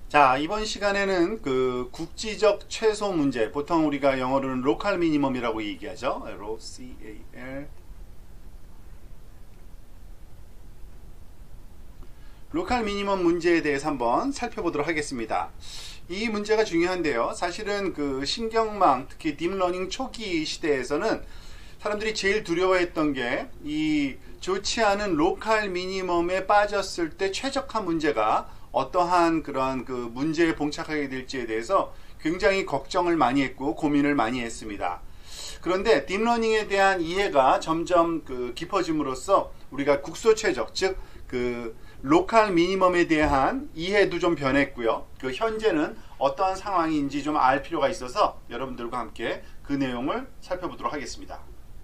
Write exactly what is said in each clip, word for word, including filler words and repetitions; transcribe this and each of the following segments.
자, 이번 시간에는 그 국지적 최소 문제, 보통 우리가 영어로는 로컬 미니멈이라고 얘기하죠. 엘 오 씨 에이 엘. 로컬 미니멈 문제에 대해서 한번 살펴보도록 하겠습니다. 이 문제가 중요한데요. 사실은 그 신경망, 특히 딥러닝 초기 시대에서는 사람들이 제일 두려워했던 게 이 좋지 않은 로컬 미니멈에 빠졌을 때 최적화 문제가 어떠한 그런 그 문제에 봉착하게 될지에 대해서 굉장히 걱정을 많이 했고 고민을 많이 했습니다. 그런데 딥러닝에 대한 이해가 점점 그 깊어짐으로써 우리가 국소 최적, 즉 그 로컬 미니멈에 대한 이해도 좀 변했고요. 그 현재는 어떠한 상황인지 좀 알 필요가 있어서 여러분들과 함께 그 내용을 살펴보도록 하겠습니다.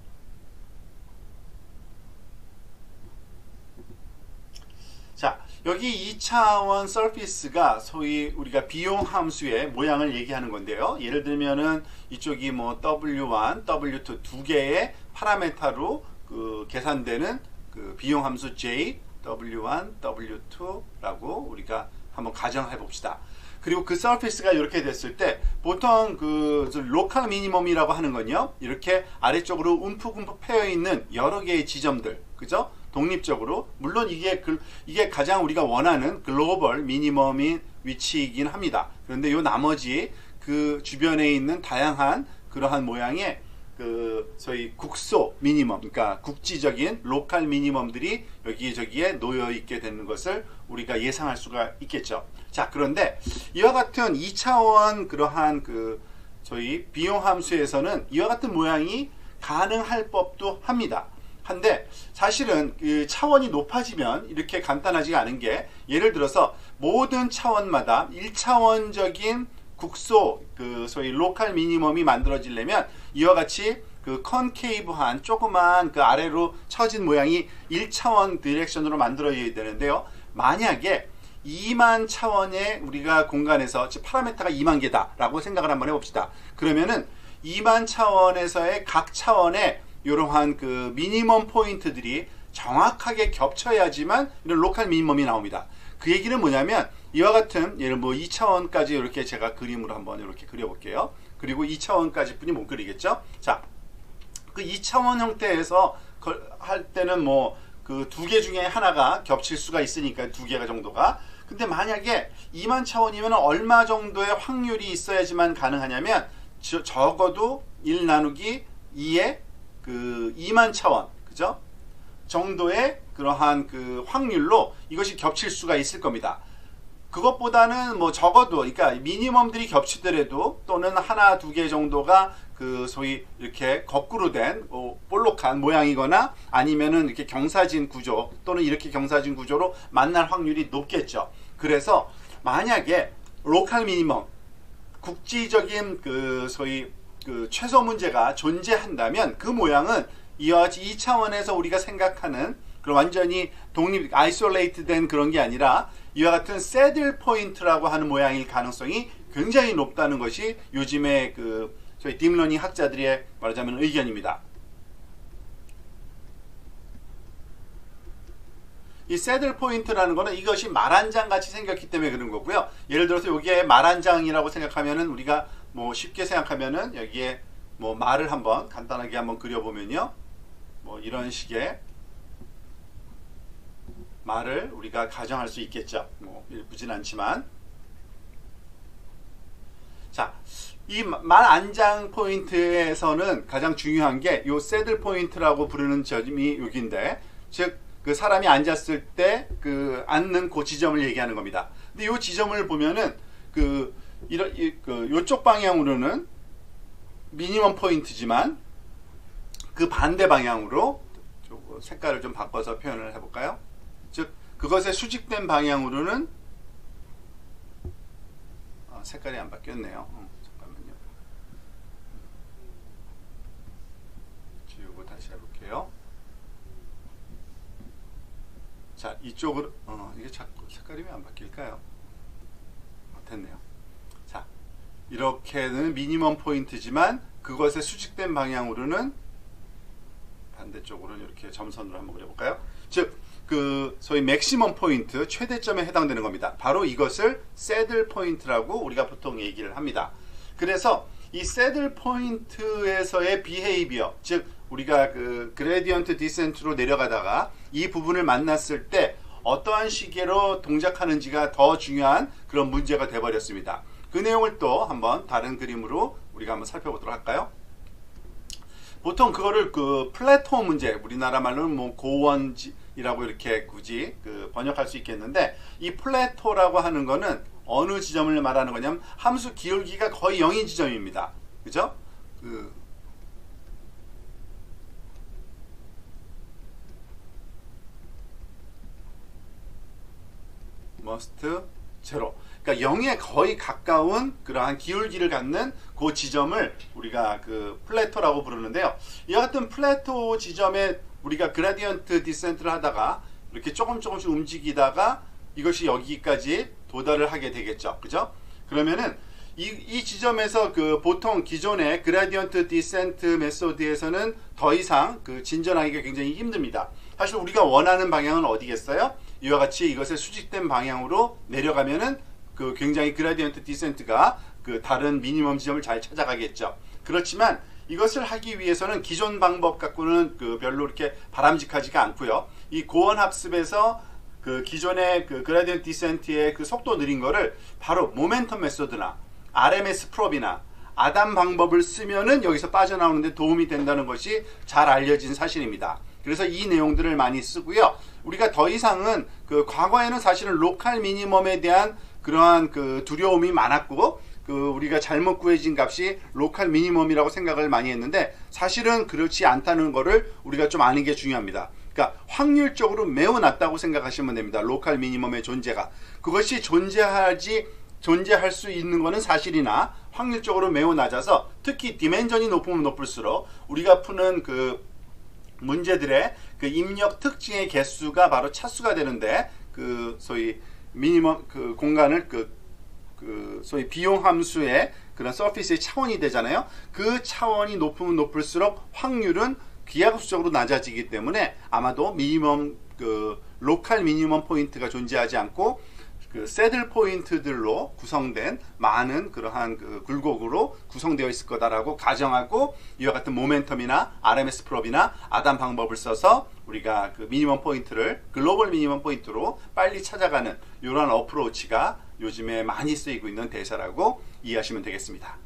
자, 여기 이 차원 서피스가 소위 우리가 비용 함수의 모양을 얘기하는 건데요. 예를 들면은 이쪽이 뭐 더블유 원, 더블유 투 두 개의 파라메타로 그 계산되는 그 비용 함수 J, 더블유 원, 더블유 투라고 우리가 한번 가정해 봅시다. 그리고 그 서피스가 이렇게 됐을 때 보통 그 로컬 미니멈이라고 하는 건요, 이렇게 아래쪽으로 움푹움푹 패여 있는 여러 개의 지점들, 그죠? 독립적으로, 물론 이게 그, 이게 가장 우리가 원하는 글로벌 미니멈인 위치이긴 합니다. 그런데 요 나머지 그 주변에 있는 다양한 그러한 모양의 그 소위 국소 미니멈, 그러니까 국지적인 로컬 미니멈들이 여기저기에 놓여 있게 되는 것을 우리가 예상할 수가 있겠죠. 자, 그런데 이와 같은 이 차원 그러한 그 저희 비용 함수에서는 이와 같은 모양이 가능할 법도 합니다. 한데 사실은 그 차원이 높아지면 이렇게 간단하지가 않은 게, 예를 들어서 모든 차원마다 일 차원적인 국소 그 소위 로컬 미니멈이 만들어지려면 이와 같이 그 컨케이브한 조그만 그 아래로 처진 모양이 일 차원 디렉션으로 만들어져야 되는데요. 만약에 이만 차원의 우리가 공간에서, 즉 파라메타가 이만 개다 라고 생각을 한번 해봅시다. 그러면은 이만 차원에서의 각 차원의 이러한 그 미니멈 포인트들이 정확하게 겹쳐야지만 이런 로컬 미니멈이 나옵니다. 그 얘기는 뭐냐면 이와 같은, 예를 뭐 이 차원까지 이렇게 제가 그림으로 한번 이렇게 그려볼게요. 그리고 이 차원까지 뿐이 못 그리겠죠. 자, 그 이 차원 형태에서 할 때는 뭐 그 두 개 중에 하나가 겹칠 수가 있으니까 두 개가 정도가. 근데 만약에 이만 차원이면 얼마 정도의 확률이 있어야지만 가능하냐면 저, 적어도 일 나누기 이의 그 이만 차원, 그죠? 정도의 그러한 그 확률로 이것이 겹칠 수가 있을 겁니다. 그것보다는 뭐 적어도, 그러니까 미니멈들이 겹치더라도 또는 하나 두 개 정도가 그 소위 이렇게 거꾸로 된 뭐 볼록한 모양이거나 아니면은 이렇게 경사진 구조 또는 이렇게 경사진 구조로 만날 확률이 높겠죠. 그래서 만약에 로컬 미니멈, 국지적인 그 소위 그 최소 문제가 존재한다면 그 모양은 이와 같이 이 차원에서 우리가 생각하는 그런 완전히 독립, 아이솔레이트 된 그런 게 아니라 이와 같은 새들 포인트라고 하는 모양일 가능성이 굉장히 높다는 것이 요즘의 그 저희 딥러닝 학자들의 말하자면 의견입니다. 이 새들 포인트라는 거는 이것이 말 한 장 같이 생겼기 때문에 그런 거고요. 예를 들어서 여기에 말 한 장이라고 생각하면은 우리가 뭐 쉽게 생각하면은 여기에 뭐 말을 한번 간단하게 한번 그려보면요, 뭐 이런 식의 말을 우리가 가정할 수 있겠죠. 뭐 예쁘진 않지만. 자, 이 말 한 장 포인트에서는 가장 중요한 게 요 새들 포인트라고 부르는 점이 여기인데, 즉 그 사람이 앉았을 때 그 앉는 그 지점을 얘기하는 겁니다. 근데 요 지점을 보면은 그 이런 이, 그 요쪽 방향으로는 미니멈 포인트지만 그 반대 방향으로 색깔을 좀 바꿔서 표현을 해볼까요? 즉 그것에 수직된 방향으로는 아, 색깔이 안 바뀌었네요. 어, 잠깐만요. 지우고 다시 해볼게요. 자, 이쪽으로 어, 이게 자꾸 색깔이 왜 안 바뀔까요? 어, 됐네요. 자, 이렇게는 미니멈 포인트지만 그것에 수직된 방향으로는 반대쪽으로는 이렇게 점선으로 한번 그려볼까요? 즉 그 소위 맥시멈 포인트, 최대점에 해당되는 겁니다. 바로 이것을 새들 포인트라고 우리가 보통 얘기를 합니다. 그래서 이 새들 포인트에서의 비헤이비어, 즉 우리가 그 그레디언트 디센트로 내려가다가 이 부분을 만났을 때 어떠한 시계로 동작하는지가 더 중요한 그런 문제가 돼버렸습니다. 그 내용을 또 한번 다른 그림으로 우리가 한번 살펴보도록 할까요? 보통 그거를 그 플래토 문제, 우리나라 말로는 뭐 고원이라고 이렇게 굳이 그 번역할 수 있겠는데, 이 플래토라고 하는 거는 어느 지점을 말하는 거냐면 함수 기울기가 거의 영인 지점입니다. 그죠? 그 머스트 제로, 그러니까 영에 거의 가까운 그러한 기울기를 갖는 그 지점을 우리가 그 플래토라고 부르는데요. 이와 같은 플래토 지점에 우리가 그라디언트 디센트를 하다가 이렇게 조금 조금씩 움직이다가 이것이 여기까지 도달을 하게 되겠죠. 그죠? 그러면은 이, 이 지점에서 그 보통 기존의 그라디언트 디센트 메소드에서는 더 이상 그 진전하기가 굉장히 힘듭니다. 사실 우리가 원하는 방향은 어디겠어요? 이와 같이 이것의 수직된 방향으로 내려가면은 그 굉장히 그라디언트 디센트가 그 다른 미니멈 지점을 잘 찾아가겠죠. 그렇지만 이것을 하기 위해서는 기존 방법 갖고는 그 별로 이렇게 바람직하지가 않고요. 이 고원 학습에서 그 기존의 그 그라디언트 디센트의 그 속도 느린 거를 바로 모멘텀 메소드나 알엠에스 프롭이나 아담 방법을 쓰면은 여기서 빠져나오는데 도움이 된다는 것이 잘 알려진 사실입니다. 그래서 이 내용들을 많이 쓰고요. 우리가 더 이상은 그 과거에는 사실은 로컬 미니멈에 대한 그러한 그 두려움이 많았고, 그 우리가 잘못 구해진 값이 로컬 미니멈이라고 생각을 많이 했는데 사실은 그렇지 않다는 거를 우리가 좀 아는 게 중요합니다. 그러니까 확률적으로 매우 낮다고 생각하시면 됩니다. 로컬 미니멈의 존재가. 그것이 존재하지 존재할 수 있는 것은 사실이나 확률적으로 매우 낮아서, 특히 디멘전이 높으면 높을수록 우리가 푸는 그 문제들의 그 입력 특징의 개수가 바로 차수가 되는데, 그 소위 미니멈 그 공간을 그, 그 소위 비용 함수의 그런 서피스의 차원이 되잖아요. 그 차원이 높으면 높을수록 확률은 기하급수적으로 낮아지기 때문에 아마도 미니멈 그 로컬 미니멈 포인트가 존재하지 않고 그 새들 포인트들로 구성된 많은 그러한 그 굴곡으로 구성되어 있을 거다라고 가정하고, 이와 같은 모멘텀이나 알엠에스 프롭이나 아담 방법을 써서 우리가 그 미니멈 포인트를 글로벌 미니멈 포인트로 빨리 찾아가는 이런 어프로치가 요즘에 많이 쓰이고 있는 대사라고 이해하시면 되겠습니다.